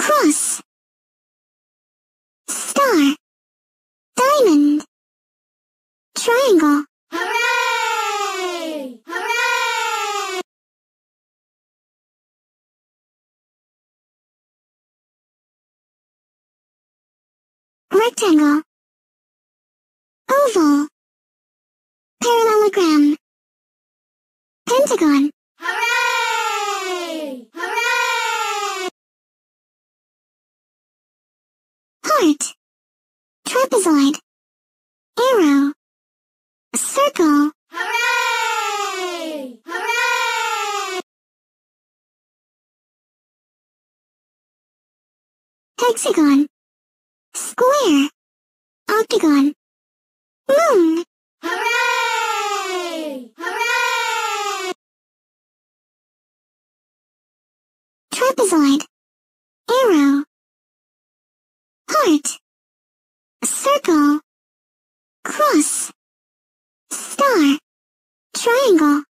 cross, star, diamond, triangle. Hooray! Hooray! Rectangle, oval, parallelogram, pentagon, Hooray! Hooray! heart, trapezoid, arrow, circle, Hooray! Hooray! hexagon, square, octagon, moon, Hooray! Hooray! trapezoid, arrow, heart, circle, cross, star, triangle.